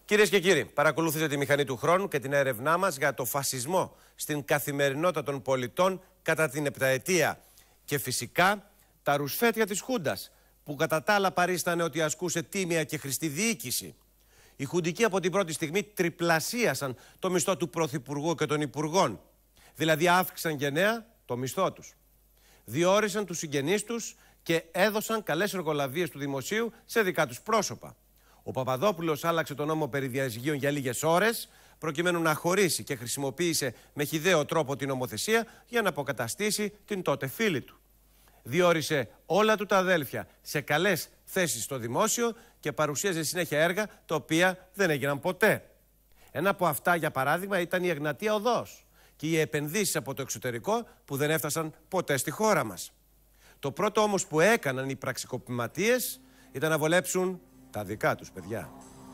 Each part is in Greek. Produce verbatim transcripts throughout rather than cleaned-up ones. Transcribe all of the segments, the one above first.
Κυρίες και κύριοι, παρακολουθείτε τη μηχανή του χρόνου και την έρευνά μας για το φασισμό στην καθημερινότητα των πολιτών κατά την επταετία. Και φυσικά τα ρουσφέτια της Χούντας, που κατά τα άλλα παρίστανε ότι ασκούσε τίμια και χρηστή διοίκηση. Οι χουντικοί από την πρώτη στιγμή τριπλασίασαν το μισθό του Πρωθυπουργού και των Υπουργών. Δηλαδή αύξησαν γενναία το μισθό τους. Διόρισαν τους συγγενείς τους και έδωσαν καλές εργολαβίες του δημοσίου σε δικά τους πρόσωπα. Ο Παπαδόπουλος άλλαξε τον νόμο περί διαζυγίων για λίγες ώρες, προκειμένου να χωρίσει, και χρησιμοποίησε με χυδαίο τρόπο την νομοθεσία για να αποκαταστήσει την τότε φίλη του. Διόρισε όλα του τα αδέλφια σε καλές θέσεις στο δημόσιο και παρουσίαζε συνέχεια έργα τα οποία δεν έγιναν ποτέ. Ένα από αυτά, για παράδειγμα, ήταν η Εγνατία Οδός και οι επενδύσεις από το εξωτερικό που δεν έφτασαν ποτέ στη χώρα μας. Το πρώτο όμως που έκαναν οι πραξικοπηματίες ήταν να βολέψουν τα δικά τους παιδιά.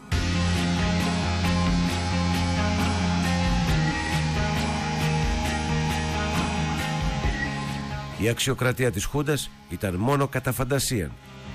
Η αξιοκρατία της Χούντας ήταν μόνο κατά φαντασία.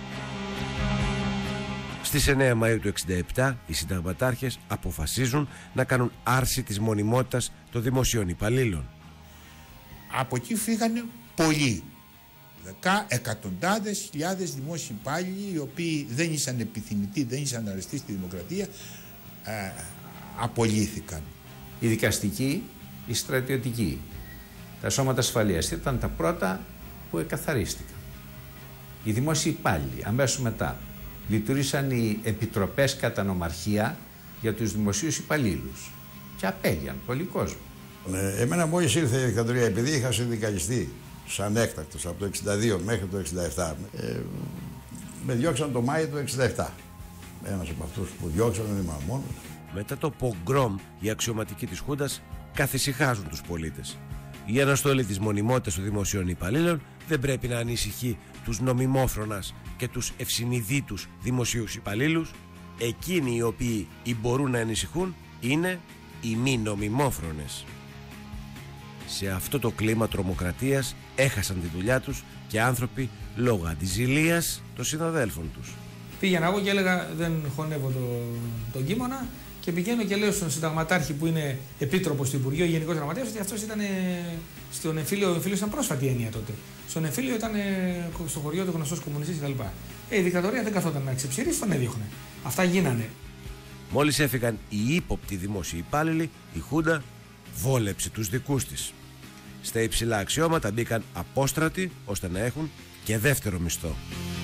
Στις εννέα Μαΐου του εξήντα επτά οι συνταγματάρχες αποφασίζουν να κάνουν άρση της μονιμότητας των δημοσίων υπαλλήλων. Από εκεί φύγανε πολλοί. Δεκά, εκατοντάδες χιλιάδες δημόσιοι υπάλληλοι, οι οποίοι δεν ήσαν επιθυμητοί, δεν ήσαν αρεστοί στη δημοκρατία, ε, απολύθηκαν. Οι δικαστικοί, οι στρατιωτικοί, τα σώματα ασφαλείας ήταν τα πρώτα που εκαθαρίστηκαν. Οι δημόσιοι υπάλληλοι, αμέσως μετά, λειτουργήσαν οι επιτροπές κατά νομαρχία για τους δημοσίους υπαλλήλους και απέλυαν πολύ κόσμο. Ε, εμένα μόλις ήρθε η δικτατορία, επειδή είχα συνδικαλιστεί σαν έκτακτος από το εξήντα δύο μέχρι το εξήντα επτά, ε, με διώξαν το Μάη του εξήντα επτά. Ένας από αυτούς που διώξαν δεν ήμουν μόνος. Μετά το πογκρόμ, οι αξιωματικοί της Χούντας καθησυχάζουν τους πολίτες. Η αναστολή της μονιμότητας των δημοσίων υπαλλήλων δεν πρέπει να ανησυχεί τους νομιμόφρονας και τους ευσυνειδήτους δημοσίους υπαλλήλους. Εκείνοι οι οποίοι μπορούν να ανησυχούν είναι οι μη νομιμόφρονες. Σε αυτό το κλίμα τρομοκρατίας έχασαν τη δουλειά τους και άνθρωποι λόγω αντιζηλείας των συναδέλφων τους. Πήγαινα εγώ και έλεγα δεν χωνεύω το, τον κείμονα και πηγαίνω και λέω στον συνταγματάρχη που είναι επίτροπος του Υπουργείου, γενικός γραμματέας, ότι αυτός ήταν στον εμφύλιο, ο εμφύλιος ήταν πρόσφατη έννοια τότε. Στον εμφύλιο ήταν στο χωριό του γνωστός κομμουνιστής κτλ. Ε, η δικτατορία δεν καθόταν να ξεψηρίσει, τον έδιωχνε. Αυτά γίνανε. Μόλις έφυγαν οι ύποπτοι δημόσιοι υπάλληλοι, η Χούντα βόλεψε τους δικούς της. Στα υψηλά αξιώματα μπήκαν απόστρατοι ώστε να έχουν και δεύτερο μισθό.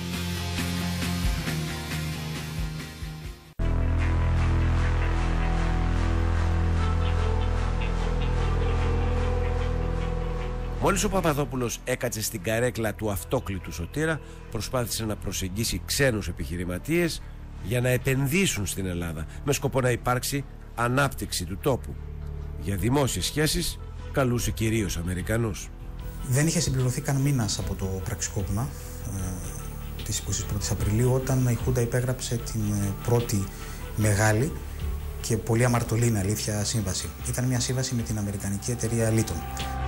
Μόλις ο Παπαδόπουλος έκατσε στην καρέκλα του αυτόκλητου Σωτήρα, προσπάθησε να προσεγγίσει ξένους επιχειρηματίες για να επενδύσουν στην Ελλάδα με σκοπό να υπάρξει ανάπτυξη του τόπου. Για δημόσιες σχέσεις καλούσε κυρίως Αμερικανούς. Δεν είχε συμπληρωθεί καν μήνας από το πραξικόπημα ε, της εικοστής πρώτης Απριλίου, όταν η Χούντα υπέγραψε την πρώτη μεγάλη και πολύ αμαρτωλή, αλήθεια, σύμβαση. Ήταν μια σύμβαση με την αμερικανική εταιρεία Litton.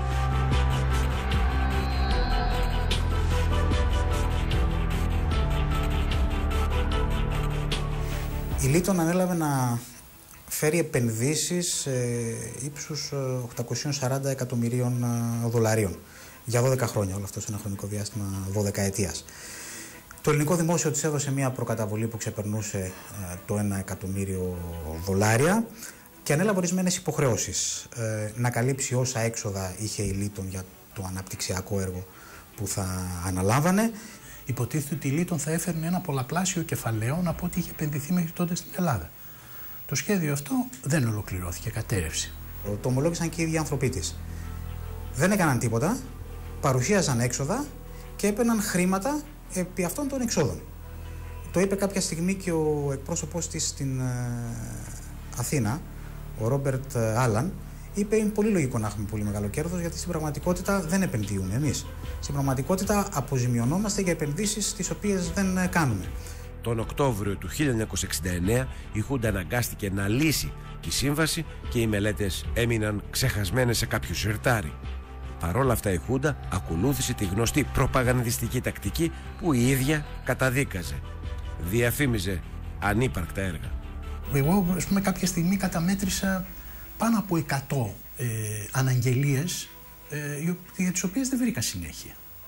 Η Litton ανέλαβε να φέρει επενδύσεις ε, ύψους οκτακόσια σαράντα εκατομμυρίων δολαρίων για δώδεκα χρόνια, όλο αυτό σε ένα χρονικό διάστημα δωδεκαετίας. Το ελληνικό δημόσιο της έδωσε μια προκαταβολή που ξεπερνούσε ε, το ένα εκατομμύριο δολάρια και ανέλαβε ορισμένες υποχρεώσεις. Ε, να καλύψει όσα έξοδα είχε η Litton για το αναπτυξιακό έργο που θα αναλάμβανε. Υποτίθεται ότι η Litton θα έφερνε ένα πολλαπλάσιο κεφαλαίων από ό,τι είχε επενδυθεί μέχρι τότε στην Ελλάδα. Το σχέδιο αυτό δεν ολοκληρώθηκε, κατέρευσε. Το ομολόγησαν και οι ίδιοι άνθρωποι της. Δεν έκαναν τίποτα, παρουσίαζαν έξοδα και έπαιρναν χρήματα επί αυτών των εξόδων. Το είπε κάποια στιγμή και ο εκπρόσωπός της στην Αθήνα, ο Ρόμπερτ Άλαν, είπε: είναι πολύ λογικό να έχουμε πολύ μεγάλο κέρδος, γιατί στην πραγματικότητα δεν επενδύουμε εμείς. Στην πραγματικότητα αποζημιωνόμαστε για επενδύσεις τις οποίες δεν κάνουμε. Τον Οκτώβριο του χίλια εννιακόσια εξήντα εννέα η Χούντα αναγκάστηκε να λύσει τη σύμβαση και οι μελέτες έμειναν ξεχασμένες σε κάποιο σιρτάρι. Παρόλα αυτά η Χούντα ακολούθησε τη γνωστή προπαγανδιστική τακτική που η ίδια καταδίκαζε. Διαφήμιζε ανύπαρκτα έργα. Εγώ, ας πούμε, κάποια στιγμή καταμέτρησα πάνω από εκατό ε, αναγγελίες ε, για τις οποίες δεν βρήκα συνέχεια.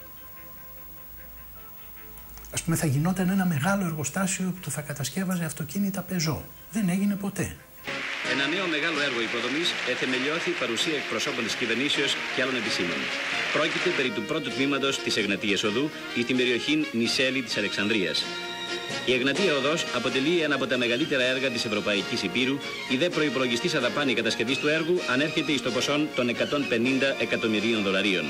Ας πούμε, θα γινόταν ένα μεγάλο εργοστάσιο που θα κατασκεύαζε αυτοκίνητα Peugeot. Δεν έγινε ποτέ. Ένα νέο μεγάλο έργο υποδομής εθεμελιώθη παρουσία εκπροσώπων της κυβερνήσεως και άλλων επισήμων. Πρόκειται περί του πρώτου τμήματος της Εγνατίας Οδού εις την περιοχή Νησέλη της Αλεξανδρίας. Η Εγνατία Οδός αποτελεί ένα από τα μεγαλύτερα έργα της Ευρωπαϊκής Υπήρου. Η δε προϋπολογιστής δαπάνη κατασκευής του έργου ανέρχεται εις το ποσό των εκατόν πενήντα εκατομμυρίων δολαρίων.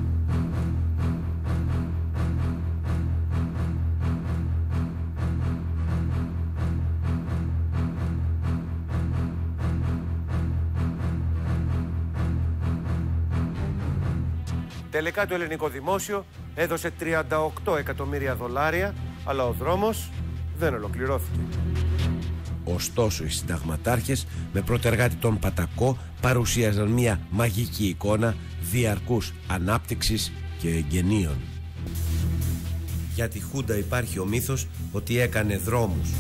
Τελικά το ελληνικό δημόσιο έδωσε τριάντα οκτώ εκατομμύρια δολάρια, αλλά ο δρόμος δεν ολοκληρώθηκε. Ωστόσο, οι συνταγματάρχες με πρωτεργάτη τον Πατακό παρουσίαζαν μια μαγική εικόνα διαρκούς ανάπτυξης και εγγενείων. Για τη Χούντα υπάρχει ο μύθος ότι έκανε δρόμους.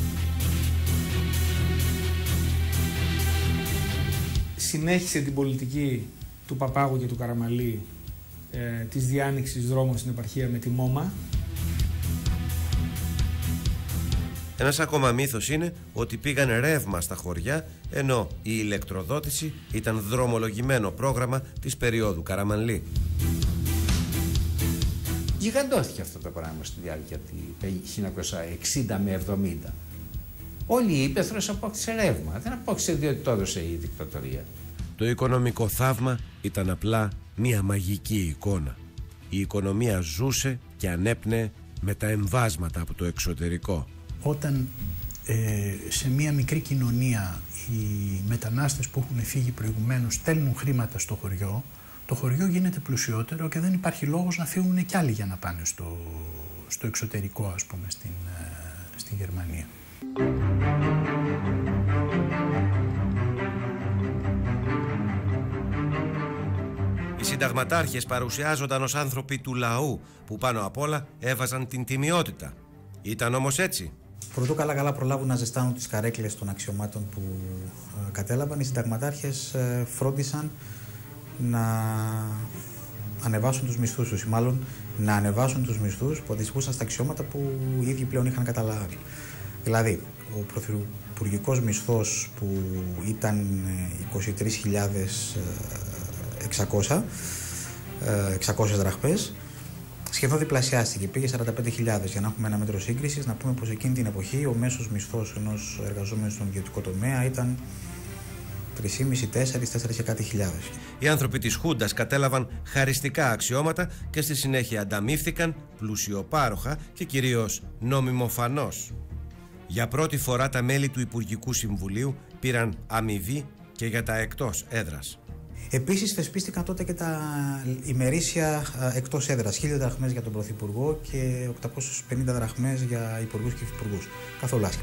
Συνέχισε την πολιτική του Παπάγου και του Καραμαλή ε, της διάνοιξης δρόμων στην επαρχία με τη Μόμα. Ένας ακόμα μύθος είναι ότι πήγαν ρεύμα στα χωριά, ενώ η ηλεκτροδότηση ήταν δρομολογημένο πρόγραμμα της περίοδου Καραμανλή. Γιγαντώθηκε αυτό το πράγμα στη διάρκεια του χίλια εννιακόσια εξήντα με εβδομήντα. Όλη η Ήπεθρος απόκτησε ρεύμα. Δεν απόκτησε διότι το έδωσε η δικτατορία. Το οικονομικό θαύμα ήταν απλά μία μαγική εικόνα. Η οικονομία ζούσε και ανέπνεε με τα εμβάσματα από το εξωτερικό. Όταν ε, σε μια μικρή κοινωνία οι μετανάστες που έχουν φύγει προηγουμένως στέλνουν χρήματα στο χωριό, το χωριό γίνεται πλουσιότερο και δεν υπάρχει λόγος να φύγουν κι άλλοι για να πάνε στο, στο εξωτερικό, ας πούμε, στην, ε, στην Γερμανία. Οι συνταγματάρχες παρουσιάζονταν ως άνθρωποι του λαού που πάνω απ' όλα έβαζαν την τιμιότητα. Ήταν όμως έτσι? Προτού καλά καλά προλάβουν να ζεστάνουν τις καρέκλες των αξιωμάτων που ε, κατέλαβαν, οι συνταγματάρχες ε, φρόντισαν να ανεβάσουν τους μισθούς τους, ή μάλλον να ανεβάσουν τους μισθούς που αντιστοιχούσαν στα αξιώματα που οι ίδιοι πλέον είχαν καταλάβει. Δηλαδή, ο πρωθυπουργικός μισθός που ήταν είκοσι τρεις χιλιάδες εξακόσιες δραχμές, σχεδόν διπλασιάστηκε, πήγε σαράντα πέντε χιλιάδες. Για να έχουμε ένα μέτρο σύγκρισης, να πούμε πως εκείνη την εποχή ο μέσος μισθός ενός εργαζόμενου στον ιδιωτικό τομέα ήταν τρεις και μισό, τέσσερα, τέσσερα και κάτι χιλιάδες. Οι άνθρωποι της Χούντας κατέλαβαν χαριστικά αξιώματα και στη συνέχεια ανταμείφθηκαν πλουσιοπάροχα και κυρίως νομιμοφανώς. Για πρώτη φορά τα μέλη του Υπουργικού Συμβουλίου πήραν αμοιβή και για τα εκτός έδρας. Επίσης θεσπίστηκαν τότε και τα ημερήσια εκτός έδρας, χίλια δραχμές για τον Πρωθυπουργό και οκτακόσιες πενήντα δραχμές για υπουργούς και υφυπουργούς. Καθόλου άσχημα.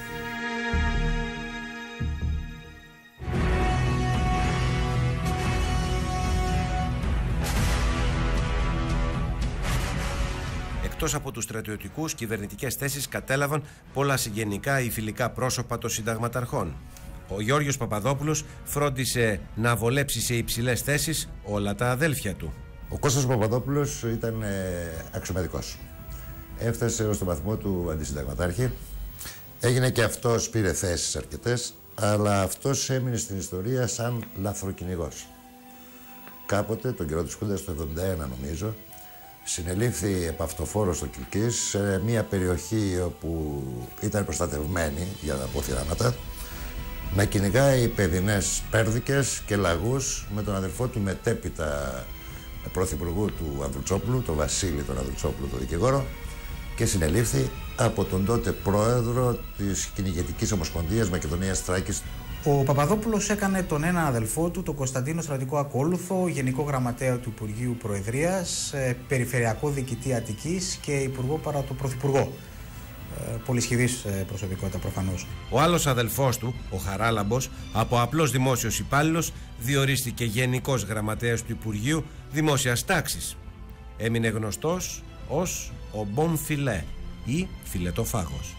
Εκτός από τους στρατιωτικούς, κυβερνητικές θέσεις κατέλαβαν πολλά συγγενικά ή φιλικά πρόσωπα των συνταγματαρχών. Ο Γιώργος Παπαδόπουλος φρόντισε να βολέψει σε υψηλές θέσεις όλα τα αδέλφια του. Ο Κώστας Παπαδόπουλος ήταν ε, αξιωματικός. Έφτασε ως τον βαθμό του αντισυνταγματάρχη. Έγινε και αυτός, πήρε θέσεις αρκετές, αλλά αυτός έμεινε στην ιστορία σαν λαθροκυνηγός. Κάποτε, τον καιρό της Χούντας, το εβδομήντα ένα νομίζω, συνελήφθη επαυτοφόρος στο Κιλκής, σε μια περιοχή όπου ήταν προστατευμένη για να πω θυράματα, να κυνηγάει παιδινές πέρδικες και λαγούς με τον αδελφό του μετέπειτα πρωθυπουργού του Ανδρουτσόπουλου, τον Βασίλη τον Ανδρουτσόπουλο, τον δικηγόρο, και συνελήφθη από τον τότε πρόεδρο της Κυνηγετικής Ομοσπονδίας Μακεδονίας Θράκης. Ο Παπαδόπουλος έκανε τον ένα αδελφό του, τον Κωνσταντίνο Στρατικό Ακόλουθο, Γενικό Γραμματέα του Υπουργείου Προεδρίας, Περιφερειακό Διοικητή Αττικής και Υπουργό παρά το Πρωθυπουργό. Πολυσχηδής προσωπικότητα προφανώς. Ο άλλος αδελφός του, ο Χαράλαμπος, από απλός δημόσιος υπάλληλος, διορίστηκε Γενικός Γραμματέας του Υπουργείου Δημόσιας Τάξης. Έμεινε γνωστός ως ο Μπον Φιλέ ή Φιλετοφάγος.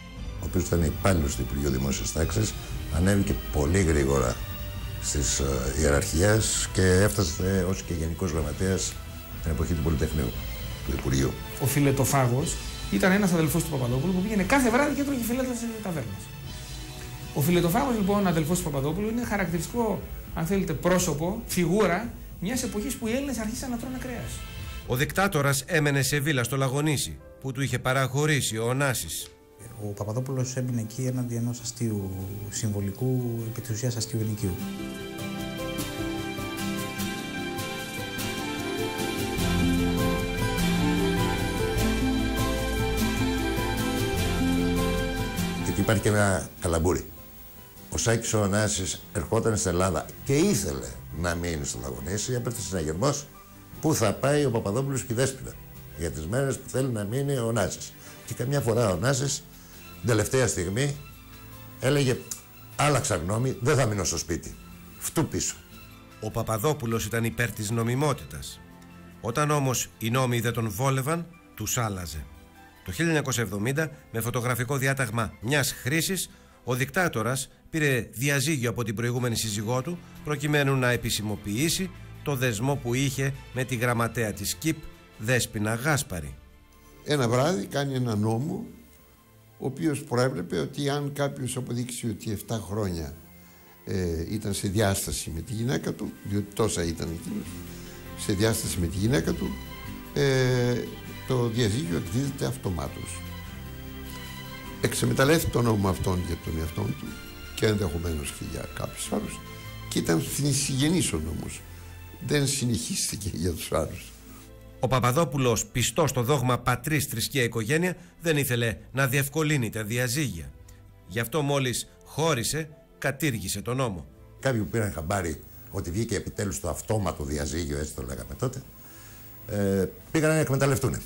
οποίος ήταν υπάλληλος του Υπουργείου Δημόσιας Τάξης, ανέβηκε πολύ γρήγορα στις uh, ιεραρχίες και έφτασε ως και Γενικός Γραμματέας την εποχή του Πολυτεχνείου, του Υπουργείου. Ο Φιλετοφάγος ήταν ένας αδελφός του Παπαδόπουλου που πήγαινε κάθε βράδυ και έτρωγε φιλέτα σε ταβέρνες. Ο Φιλετοφάγος, λοιπόν, αδελφός του Παπαδόπουλου, είναι χαρακτηριστικό, αν θέλετε, πρόσωπο, φιγούρα μιας εποχής που οι Έλληνες αρχίσαν να τρώνε κρέας. Ο δικτάτορας έμενε σε βίλα στο Λαγονήσι, που του είχε παραχωρήσει ο Ωνάσης. Ο Παπαδόπουλος έμεινε εκεί έναντι ενός αστείου συμβολικού, επί της ουσίας αστείου ενοικίου. Εκεί υπάρχει και ένα καλαμπούρι. Ο Σάκης ο Ωνάσης ερχόταν στην Ελλάδα και ήθελε να μείνει στο Λαγονήσι, έπρεπε συναγερμός πού θα πάει ο Παπαδόπουλος και η Δέσποινα για τις μέρες που θέλει να μείνει ο Ωνάσης. Και καμιά φορά ο Ωνάσης την τελευταία στιγμή έλεγε άλλαξα γνώμη, δεν θα μείνω στο σπίτι. Φτού πίσω. Ο Παπαδόπουλος ήταν υπέρ της νομιμότητας. Όταν όμως οι νόμοι δεν τον βόλευαν, τους άλλαζε. Το χίλια εννιακόσια εβδομήντα, με φωτογραφικό διάταγμα μιας χρήσης, ο δικτάτορας πήρε διαζύγιο από την προηγούμενη σύζυγό του, προκειμένου να επισημοποιήσει το δεσμό που είχε με τη γραμματέα της ΚΙΠ, Δέσποινα Γάσπαρη. Ένα βράδυ κάνει ένα νόμο, ο οποίος προέβλεπε ότι αν κάποιος αποδείξει ότι επτά χρόνια ε, ήταν σε διάσταση με τη γυναίκα του, διότι τόσα ήταν εκείνος, σε διάσταση με τη γυναίκα του, ε, το διαζύγιο εκδίδεται αυτομάτως. Εξεμεταλλεύτηκε τον νόμο αυτόν για τον εαυτό του και ενδεχομένως και για κάποιους άλλους και ήταν συγγενής ο νόμος. Δεν συνεχίστηκε για τους άλλους. Ο Παπαδόπουλος, πιστός στο δόγμα πατρίς, θρησκεία, οικογένεια, δεν ήθελε να διευκολύνει τα διαζύγια. Γι' αυτό μόλις χώρισε, κατήργησε τον νόμο. Κάποιοι που πήραν χαμπάρι ότι βγήκε επιτέλους το αυτόματο διαζύγιο, έτσι το λέγαμε τότε, ε, πήγαν να εκμεταλλευτούν.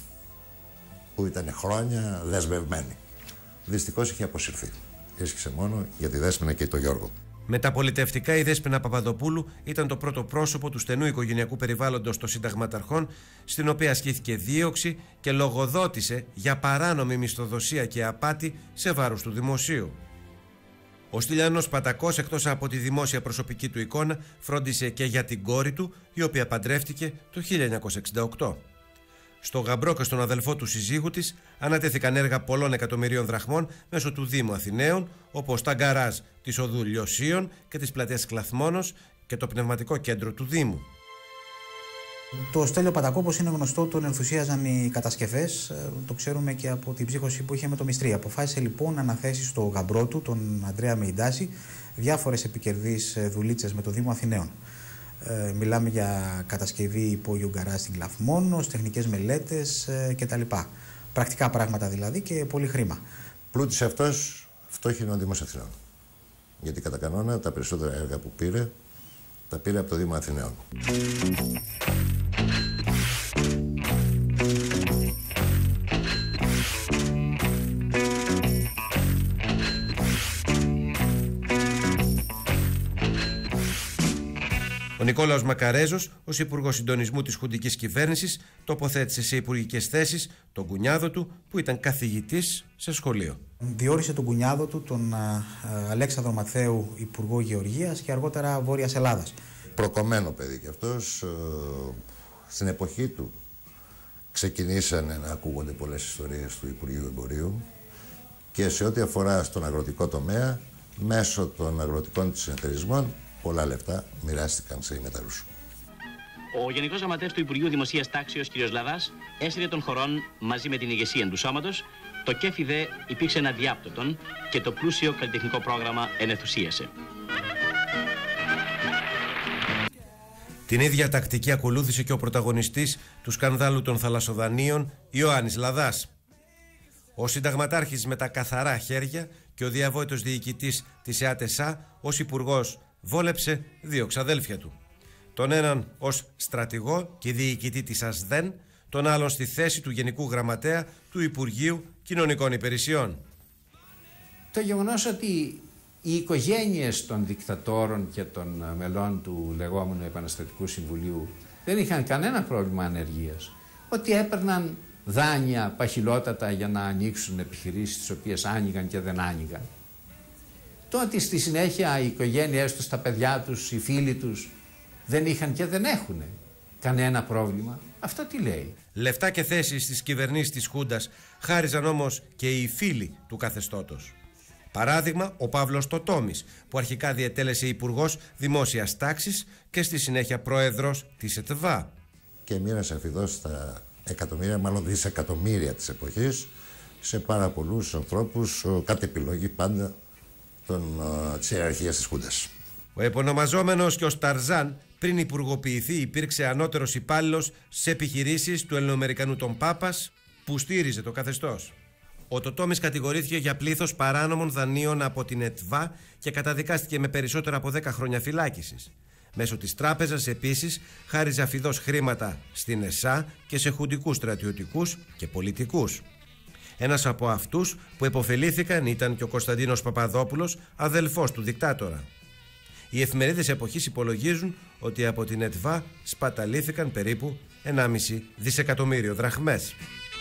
Που ήταν χρόνια δεσμευμένοι. Δυστυχώς είχε αποσυρθεί. Ίσχυσε μόνο για τη Δέσποινα και τον Γιώργο. Μεταπολιτευτικά, η Δέσποινα Παπαδοπούλου ήταν το πρώτο πρόσωπο του στενού οικογενειακού περιβάλλοντος των συνταγματαρχών, στην οποία ασκήθηκε δίωξη και λογοδότησε για παράνομη μισθοδοσία και απάτη σε βάρος του δημοσίου. Ο Στυλιανός Πατακός, εκτός από τη δημόσια προσωπική του εικόνα, φρόντισε και για την κόρη του, η οποία παντρεύτηκε το χίλια εννιακόσια εξήντα οκτώ. Στο γαμπρό και στον αδελφό του συζύγου της ανατέθηκαν έργα πολλών εκατομμυρίων δραχμών μέσω του Δήμου Αθηναίων, όπως τα γκαράζ της οδού Λιωσίων και της πλατείας Κλαθμόνος και το πνευματικό κέντρο του Δήμου. Το Στέλιο Πατακό, όπως είναι γνωστό, τον ενθουσίαζαν οι κατασκευές. Το ξέρουμε και από την ψύχωση που είχε με το Μυστρή. Αποφάσισε λοιπόν να αναθέσει στο γαμπρό του, τον Ανδρέα Μεϊντάση, διάφορες επικερδείς δουλίτσες με το Δήμο Αθηναίων. Ε, μιλάμε για κατασκευή υπόγειου γκαράζ στην Κλαθμόνος, τεχνικές μελέτες ε, κτλ. Πρακτικά πράγματα δηλαδή και πολύ χρήμα. Πλούτησε αυτός, φτώχινε ο Δήμος Αθηναίων. Γιατί κατά κανόνα τα περισσότερα έργα που πήρε, τα πήρε από το Δήμο Αθηναίων. Ο Νικόλαος Μακαρέζος, ως Υπουργός Συντονισμού της Χουντικής Κυβέρνησης, τοποθέτησε σε υπουργικές θέσεις τον κουνιάδο του, που ήταν καθηγητής σε σχολείο. Διόρισε τον κουνιάδο του, τον α, α, Αλέξανδρο Μαθαίου, Υπουργό Γεωργίας και αργότερα Βόρειας Ελλάδας. Προκομμένο παιδί κι αυτός. Ε, στην εποχή του ξεκινήσανε να ακούγονται πολλές ιστορίες του Υπουργείου Εμπορίου και σε ό,τι αφορά στον αγροτικό τομέα, μέσω των αγροτικών της συνεταιρισμών, πολλά λεφτά μοιράστηκαν σε ημεταρούς. Ο Γενικός Γραμματέας του Υπουργείου Δημοσίας Τάξεως, κ. Λαδάς, έσυρε των χωρών μαζί με την ηγεσία του σώματος. Το κέφι δε υπήρξε αδιάπτωτον και το πλούσιο καλλιτεχνικό πρόγραμμα ενεθουσίασε. Την ίδια τακτική ακολούθησε και ο πρωταγωνιστής του σκανδάλου των θαλασσοδανείων, Ιωάννης Λαδάς. Ο συνταγματάρχης με τα καθαρά χέρια και ο διαβόητος διοικητής της ΕΑΤΕΣΑ ως υπουργός βόλεψε δύο ξαδέλφια του. Τον έναν ως στρατηγό και διοικητή της ΑΣΔΕΝ, τον άλλον στη θέση του Γενικού Γραμματέα του Υπουργείου Κοινωνικών Υπηρεσιών. Το γεγονός ότι οι οικογένειες των δικτατόρων και των μελών του λεγόμενου Επαναστατικού Συμβουλίου δεν είχαν κανένα πρόβλημα ανεργίας, ότι έπαιρναν δάνεια παχυλότατα για να ανοίξουν επιχειρήσεις τις οποίες άνοιγαν και δεν άνοιγαν. Το ότι στη συνέχεια οι οικογένειές τους, τα παιδιά τους, οι φίλοι τους δεν είχαν και δεν έχουν κανένα πρόβλημα, αυτό τι λέει? Λεφτά και θέσεις στις κυβερνήσεις της Χούντας χάριζαν όμως και οι φίλοι του καθεστώτος. Παράδειγμα, ο Παύλος Τοτόμης, που αρχικά διετέλεσε υπουργός δημόσιας τάξης και στη συνέχεια πρόεδρος της ΕΤΒΑ. Και μοίρασε αφιδώς στα εκατομμύρια, μάλλον δισεκατομμύρια της εποχής, σε πάρα πολλούς ανθρώπους, κατ' επιλογή πάντα των, της ιεραρχίας της Χούντας. Ο επωνομαζόμενος και ο Ταρζάν, πριν υπουργοποιηθεί, υπήρξε ανώτερος υπάλληλος σε επιχειρήσεις του Ελληνοαμερικανού τον Πάπας, που στήριζε το καθεστώς. Ο Τοτόμης κατηγορήθηκε για πλήθος παράνομων δανείων από την ΕΤΒΑ και καταδικάστηκε με περισσότερα από δέκα χρόνια φυλάκισης. Μέσω της τράπεζας επίσης χάριζε αφιδώς χρήματα στην ΕΣΑ και σε χουντικούς στρατιωτικούς και πολιτικούς. Ένας από αυτούς που επωφελήθηκαν ήταν και ο Κωνσταντίνος Παπαδόπουλος, αδελφός του δικτάτορα. Οι εφημερίδες εποχής υπολογίζουν ότι από την ΕΤΒΑ σπαταλήθηκαν περίπου ενάμιση δισεκατομμύριο δραχμές.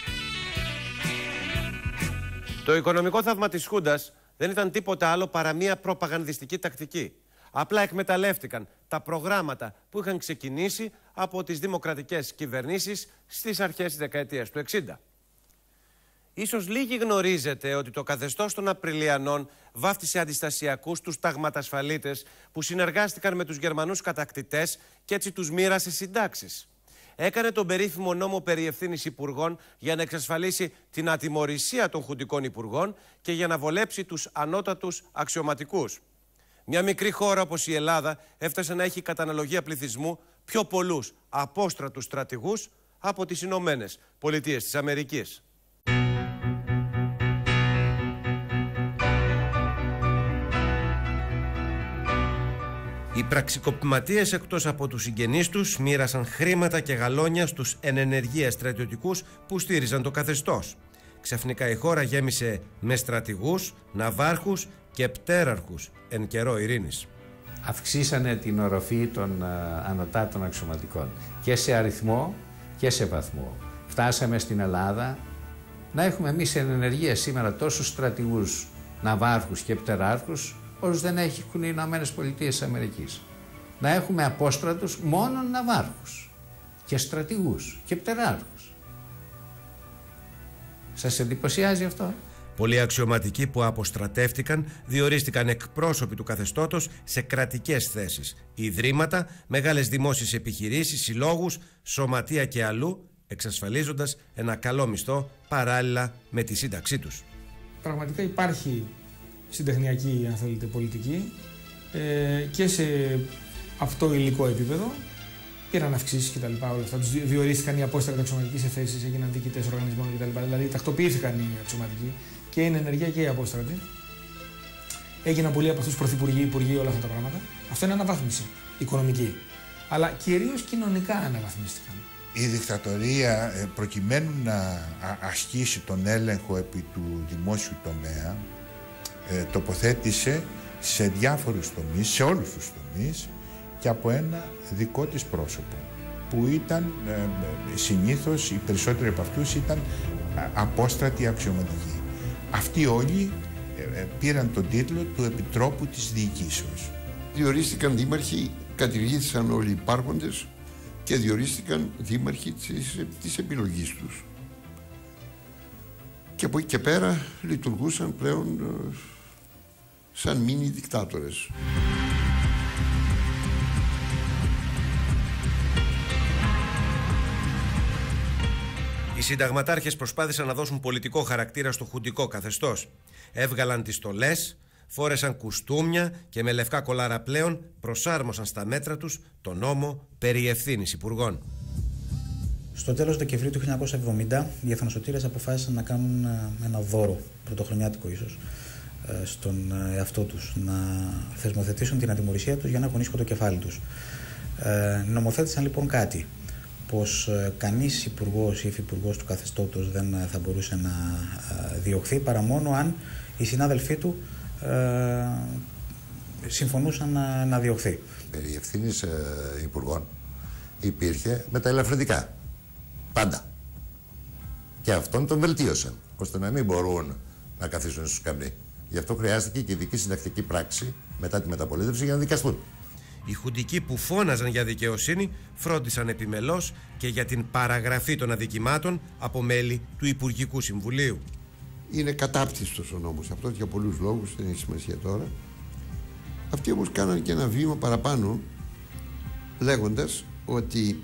Το οικονομικό θαύμα της Χούντας δεν ήταν τίποτα άλλο παρά μια προπαγανδιστική τακτική. Απλά εκμεταλλεύτηκαν τα προγράμματα που είχαν ξεκινήσει από τις δημοκρατικές κυβερνήσεις στις αρχές της δεκαετίας του εξήντα. Ίσως λίγοι γνωρίζετε ότι το καθεστώς των Απριλιανών βάφτισε αντιστασιακούς τους ταγματασφαλίτες που συνεργάστηκαν με τους Γερμανούς κατακτητές και έτσι τους μοίρασε συντάξεις. Έκανε τον περίφημο νόμο περί ευθύνης υπουργών για να εξασφαλίσει την ατιμωρησία των χουντικών υπουργών και για να βολέψει τους ανώτατους αξιωματικούς. Μια μικρή χώρα όπως η Ελλάδα έφτασε να έχει κατά αναλογία πληθυσμού πιο πολλούς απόστρατους στρατηγούς από τις Ηνωμένες Πολιτείες της Αμερικής. Οι πραξικοπηματίες, εκτός από τους συγγενείς τους, μοίρασαν χρήματα και γαλόνια στους εν ενεργεία στρατιωτικούς που στήριζαν το καθεστώς. Ξαφνικά η χώρα γέμισε με στρατηγούς, ναυάρχους και πτέραρχους εν καιρό ειρήνης. Αυξήσανε την οροφή των uh, ανωτάτων αξιωματικών και σε αριθμό και σε βαθμό. Φτάσαμε στην Ελλάδα να έχουμε εμείς εν ενεργεία σήμερα τόσους στρατηγούς, ναυάρχους και πτεράρχους όσους δεν έχουν οι Ηνωμένες Πολιτείες της Αμερικής. Να έχουμε απόστρατους μόνο ναυάρχους και στρατηγούς και πτεράρχους. Σας εντυπωσιάζει αυτό? Πολλοί αξιωματικοί που αποστρατεύτηκαν διορίστηκαν εκπρόσωποι του καθεστώτος σε κρατικές θέσεις, ιδρύματα, μεγάλες δημόσιες επιχειρήσεις, συλλόγους, σωματεία και αλλού, εξασφαλίζοντας ένα καλό μισθό παράλληλα με τη σύνταξή τους. Πραγματικά υπάρχει συντεχνιακή, αν θέλετε, πολιτική ε, και σε αυτό υλικό επίπεδο. Πήραν αυξήσεις κτλ. Όλα αυτά. Τους διορίστηκαν οι απόστρατοι αξιωματικοί σε θέσεις, έγιναν διοικητές οργανισμών κτλ. Δηλαδή τακτοποιήθηκαν οι αξιωματικοί και είναι ενεργεία και οι απόστρατοι. Έγιναν πολλοί από αυτούς πρωθυπουργοί, υπουργοί, όλα αυτά τα πράγματα. Αυτό είναι αναβάθμιση οικονομική. Αλλά κυρίως κοινωνικά αναβαθμίστηκαν. Η δικτατορία, προκειμένου να ασκήσει τον έλεγχο επί του δημόσιου τομέα, τοποθέτησε σε διάφορους τομείς, σε όλους τους τομείς, και από ένα δικό της πρόσωπο, που ήταν ε, συνήθως, οι περισσότεροι από αυτούς ήταν απόστρατοι αξιωματικοί. Αυτοί όλοι ε, πήραν τον τίτλο του Επιτρόπου της Διοικήσεως. Διορίστηκαν δήμαρχοι, κατηργήθησαν όλοι οι υπάρχοντες και διορίστηκαν δήμαρχοι της, της επιλογής τους. Και από εκεί και πέρα λειτουργούσαν πλέον ε, σαν μίνι δικτάτορες. Οι συνταγματάρχες προσπάθησαν να δώσουν πολιτικό χαρακτήρα στο χουντικό καθεστώς. Έβγαλαν τις στολές, φόρεσαν κουστούμια και με λευκά κολάρα πλέον προσάρμοσαν στα μέτρα τους το νόμο περί ευθύνης υπουργών. Στο τέλος Δεκεμβρίου του χίλια εννιακόσια εβδομήντα, οι εθνοσωτήρες αποφάσισαν να κάνουν ένα δώρο, πρωτοχρονιάτικο ίσως, στον εαυτό τους, να θεσμοθετήσουν την ατιμωρησία τους για να έχουν ήσυχο το κεφάλι τους. Ε, νομοθέτησαν λοιπόν κάτι, πως κανείς υπουργός ή υφυπουργός του καθεστώτος δεν θα μπορούσε να διωχθεί παρά μόνο αν οι συνάδελφοί του ε, συμφωνούσαν να, να διωχθεί. Περί ευθύνης ε, υπουργών υπήρχε με τα ελαφρυντικά. Πάντα. Και αυτόν τον βελτίωσαν, ώστε να μην μπορούν να καθίσουν στους σκαμνί. Γι' αυτό χρειάστηκε και ειδική συντακτική πράξη μετά τη μεταπολίτευση για να δικαστούν. Οι χουντικοί που φώναζαν για δικαιοσύνη φρόντισαν επιμελώς και για την παραγραφή των αδικημάτων από μέλη του Υπουργικού Συμβουλίου. Είναι κατάπτυστος ο νόμος αυτός για πολλούς λόγους, δεν έχει σημασία τώρα. Αυτοί όμως κάνανε και ένα βήμα παραπάνω, λέγοντας ότι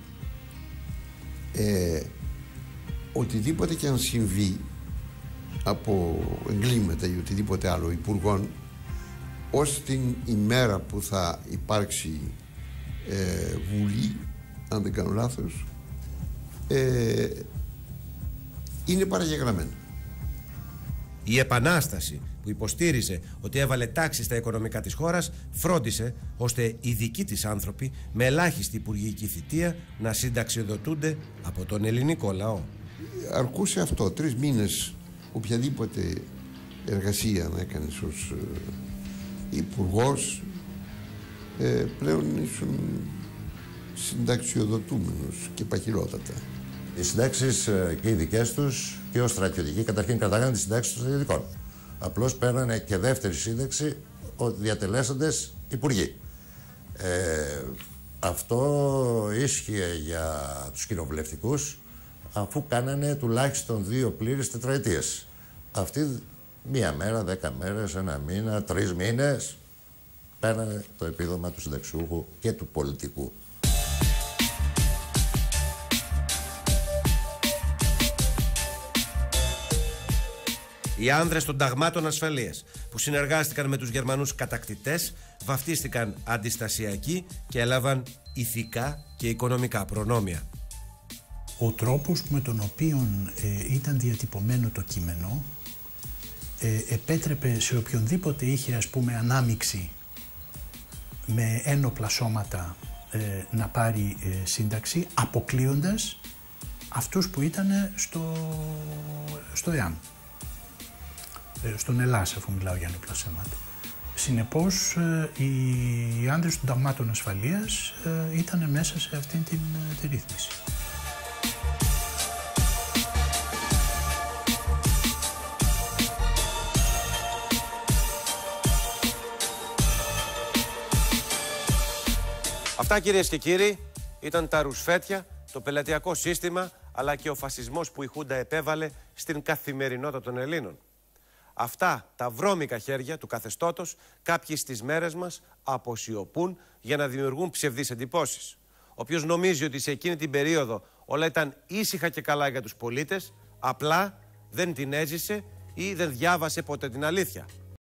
ε, οτιδήποτε και αν συμβεί από εγκλήματα ή οτιδήποτε άλλο υπουργών, ως την ημέρα που θα υπάρξει ε, βουλή, αν δεν κάνω λάθος, ε, είναι παραγεγραμμένο. Η Επανάσταση, που υποστήριζε ότι έβαλε τάξη στα οικονομικά της χώρας, φρόντισε ώστε οι δικοί της άνθρωποι με ελάχιστη υπουργική θητεία να συνταξιοδοτούνται από τον ελληνικό λαό. Αρκούσε αυτό, τρεις μήνες οποιαδήποτε εργασία να έκανες ως ε, υπουργός, ε, πλέον ήσουν συνταξιοδοτούμενος και παχυλότατα. Οι συντάξεις και οι δικές τους και ως στρατιωτικοί καταρχήν κρατάγανε τις συντάξεις των στρατιωτικών. Απλώς παίρνανε και δεύτερη σύνταξη ο διατελέσαντες υπουργοί. Ε, αυτό ίσχυε για τους κοινοβουλευτικούς, αφού κάνανε τουλάχιστον δύο πλήρες τετραετίες. Αυτοί μία μέρα, δέκα μέρες, ένα μήνα, τρεις μήνες παίρνανε το επίδομα του συνταξιούχου και του πολιτικού. Οι άνδρες των ταγμάτων ασφαλείας που συνεργάστηκαν με τους Γερμανούς κατακτητές βαφτίστηκαν αντιστασιακοί και έλαβαν ηθικά και οικονομικά προνόμια. Ο τρόπος με τον οποίο ε, ήταν διατυπωμένο το κείμενο ε, επέτρεπε σε οποιονδήποτε είχε, ας πούμε, ανάμειξη με ένοπλα σώματα ε, να πάρει ε, σύνταξη, αποκλείοντας αυτούς που ήταν στο, στο ΕΑΜ. Στον Ελλάς, αφού μιλάω για ένοπλα σώματα. Συνεπώς, οι άνδρες των ταγμάτων ασφαλείας ήταν μέσα σε αυτήν την, τη ρύθμιση. Αυτά, κυρίες και κύριοι, ήταν τα ρουσφέτια, το πελατειακό σύστημα, αλλά και ο φασισμός που η Χούντα επέβαλε στην καθημερινότητα των Ελλήνων. Αυτά τα βρώμικα χέρια του καθεστώτος κάποιοι στις μέρες μας αποσιωπούν για να δημιουργούν ψευδείς εντυπώσεις. Όποιος νομίζει ότι σε εκείνη την περίοδο όλα ήταν ήσυχα και καλά για τους πολίτες, απλά δεν την έζησε ή δεν διάβασε ποτέ την αλήθεια.